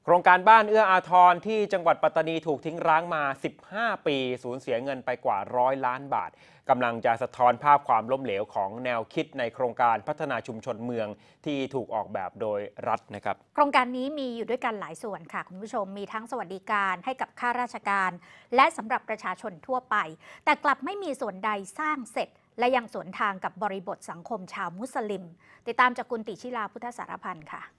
โครงการบ้านเอื้ออาทรที่จังหวัดปัตตานีถูกทิ้งร้างมา 15 ปีสูญเสียเงินไปกว่า100 ล้านบาทกำลังจะสะท้อนภาพความล้มเหลวของแนวคิดในโครงการพัฒนาชุมชนเมืองที่ถูกออกแบบโดยรัฐนะครับโครงการนี้มีอยู่ด้วยกันหลายส่วนค่ะคุณผู้ชมมีทั้งสวัสดิการให้กับข้าราชการและสำหรับประชาชนทั่วไปแต่กลับไม่มีส่วนใดสร้างเสร็จและยังสวนทางกับบริบทสังคมชาวมุสลิมติดตามจากคุณติชิลาพุทธสารพันธ์ค่ะ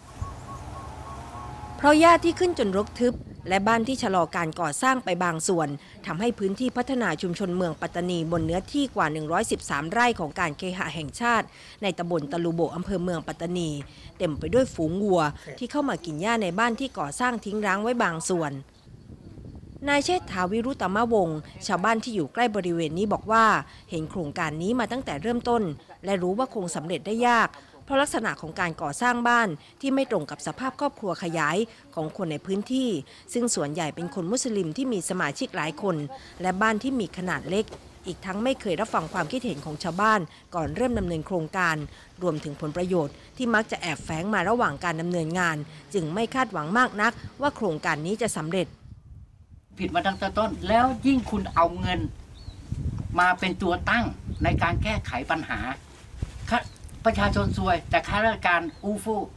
เพราะหญ้าที่ขึ้นจนรกทึบและบ้านที่ชะลอการก่อสร้างไปบางส่วนทำให้พื้นที่พัฒนาชุมชนเมืองปัตตานีบนเนื้อที่กว่า113ไร่ของการเคหะแห่งชาติในตำบลตะลุโบอำเภอเมืองปัตตานีเต็มไปด้วยฝูงวัวที่เข้ามากินหญ้าในบ้านที่ก่อสร้างทิ้งร้างไว้บางส่วนนายเชษฐาวิรุตมวงศ์ชาวบ้านที่อยู่ใกล้บริเวณนี้บอกว่าเห็นโครงการนี้มาตั้งแต่เริ่มต้นและรู้ว่าคงสำเร็จได้ยากเพราะลักษณะของการก่อสร้างบ้านที่ไม่ตรงกับสภาพครอบครัวขยายของคนในพื้นที่ซึ่งส่วนใหญ่เป็นคนมุสลิมที่มีสมาชิกหลายคนและบ้านที่มีขนาดเล็กอีกทั้งไม่เคยรับฟังความคิดเห็นของชาวบ้านก่อนเริ่มดำเนินโครงการรวมถึงผลประโยชน์ที่มักจะแอบแฝงมาระหว่างการดำเนินงานจึงไม่คาดหวังมากนักว่าโครงการนี้จะสำเร็จผิดมาตั้งแต่ต้นแล้วยิ่งคุณเอาเงินมาเป็นตัวตั้งในการแก้ไขปัญหาประชาชนซวยแต่ข้าราชการอู้ฟู่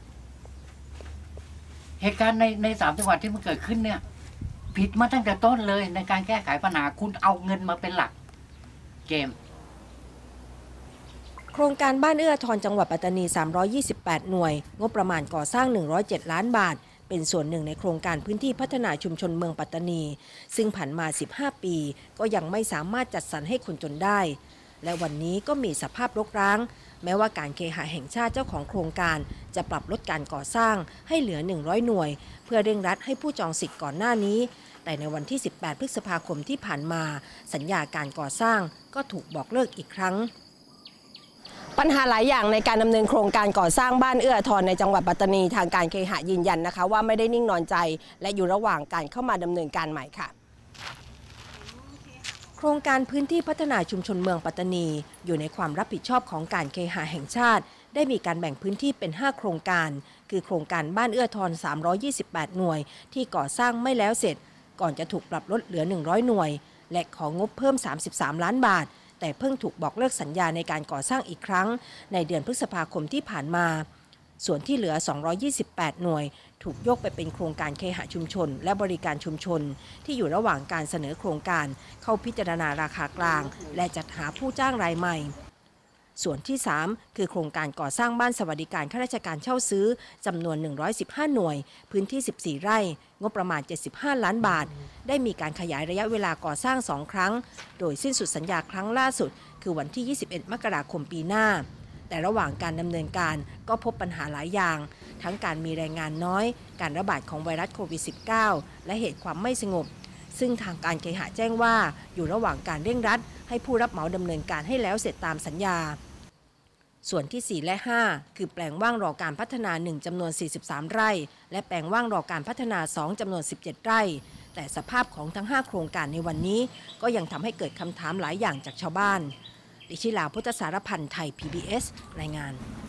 เหตุการณ์ใน3 จังหวัดที่มันเกิดขึ้นเนี่ยผิดมาตั้งแต่ต้นเลยในการแก้ไขปัญหาคุณเอาเงินมาเป็นหลักเกมโครงการบ้านเอื้ออาทรจังหวัดปัตตานี328หน่วยงบประมาณก่อสร้าง107ล้านบาทเป็นส่วนหนึ่งในโครงการพื้นที่พัฒนาชุมชนเมืองปัตตานีซึ่งผ่านมา15ปีก็ยังไม่สามารถจัดสรรให้คนจนได้และวันนี้ก็มีสภาพรกร้างแม้ว่าการเคหะแห่งชาติเจ้าของโครงการจะปรับลดการก่อสร้างให้เหลือ100หน่วยเพื่อเร่งรัดให้ผู้จองสิทธิ์ก่อนหน้านี้แต่ในวันที่18พฤษภาคมที่ผ่านมาสัญญาการก่อสร้างก็ถูกบอกเลิกอีกครั้งปัญหาหลายอย่างในการดำเนินโครงการก่อสร้างบ้านเอื้ออาทรในจังหวัดปัตตานีทางการเคหะยืนยันนะคะว่าไม่ได้นิ่งนอนใจและอยู่ระหว่างการเข้ามาดำเนินการใหม่ค่ะโครงการพื้นที่พัฒนาชุมชนเมืองปัตตานีอยู่ในความรับผิดชอบของการเคหะแห่งชาติได้มีการแบ่งพื้นที่เป็น5โครงการคือโครงการบ้านเอื้ออาทร328หน่วยที่ก่อสร้างไม่แล้วเสร็จก่อนจะถูกปรับลดเหลือ100หน่วยและของงบเพิ่ม33ล้านบาทแต่เพิ่งถูกบอกเลิกสัญญาในการก่อสร้างอีกครั้งในเดือนพฤษภาคมที่ผ่านมาส่วนที่เหลือ228หน่วยถูกยกไปเป็นโครงการเคหะชุมชนและบริการชุมชนที่อยู่ระหว่างการเสนอโครงการเข้าพิจารณาราคากลางและจัดหาผู้จ้างรายใหม่ส่วนที่3คือโครงการก่อสร้างบ้านสวัสดิการข้าราชการเช่าซื้อจำนวน115หน่วยพื้นที่14ไร่งบประมาณ75ล้านบาทได้มีการขยายระยะเวลาก่อสร้าง2ครั้งโดยสิ้นสุดสัญญาครั้งล่าสุดคือวันที่21มกราคมปีหน้าแต่ระหว่างการดำเนินการก็พบปัญหาหลายอย่างทั้งการมีแรงงานน้อยการระบาดของไวรัสโควิด -19 และเหตุความไม่สงบซึ่งทางการเคหะแจ้งว่าอยู่ระหว่างการเร่งรัดให้ผู้รับเหมาดำเนินการให้แล้วเสร็จตามสัญญาส่วนที่4และ5คือแปลงว่างรอการพัฒนา1จำนวน43ไร่และแปลงว่างรอการพัฒนา2จำนวน17ไร่แต่สภาพของทั้ง5โครงการในวันนี้ก็ยังทำให้เกิดคำถามหลายอย่างจากชาวบ้านดิชิลาพุทธสารพันธ์ไทย PBS รายงาน